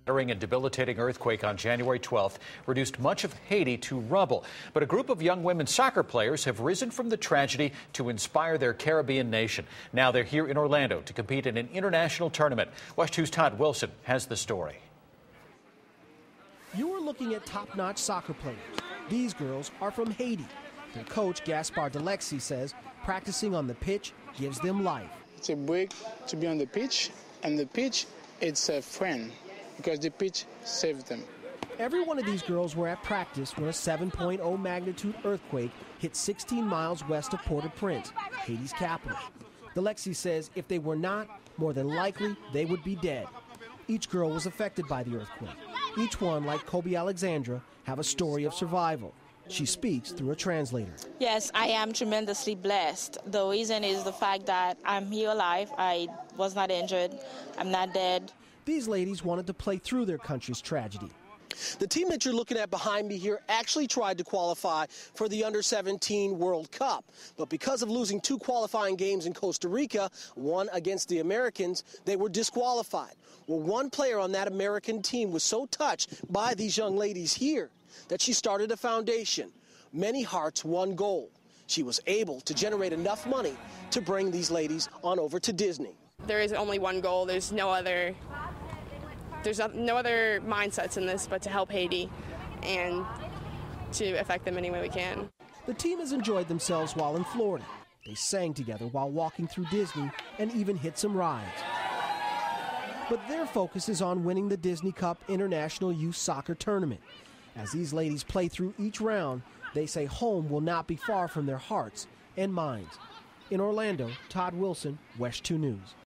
And debilitating earthquake on January 12th reduced much of Haiti to rubble. But a group of young women soccer players have risen from the tragedy to inspire their Caribbean nation. Now they're here in Orlando to compete in an international tournament. Watch 2's Todd Wilson has the story. You are looking at top-notch soccer players. These girls are from Haiti. Their coach, Gaspar Delexi, says practicing on the pitch gives them life. It's a break to be on the pitch, and the pitch, it's a friend, because the pitch saved them. Every one of these girls were at practice when a 7.0 magnitude earthquake hit 16 miles west of Port-au-Prince, Haiti's capital. Delexi says if they were not, more than likely they would be dead. Each girl was affected by the earthquake. Each one, like Kobe Alexandra, have a story of survival. She speaks through a translator. Yes, I am tremendously blessed. The reason is the fact that I'm here alive. I was not injured. I'm not dead. These ladies wanted to play through their country's tragedy. The team that you're looking at behind me here actually tried to qualify for the Under-17 World Cup. But because of losing 2 qualifying games in Costa Rica, one against the Americans, they were disqualified. Well, one player on that American team was so touched by these young ladies here that she started a foundation. Many hearts, one goal. She was able to generate enough money to bring these ladies on over to Disney. There is only one goal. There's no other mindsets in this but to help Haiti and to affect them any way we can. The team has enjoyed themselves while in Florida. They sang together while walking through Disney and even hit some rides. But their focus is on winning the Disney Cup International Youth Soccer Tournament. As these ladies play through each round, they say home will not be far from their hearts and minds. In Orlando, Todd Wilson, WESH 2 News.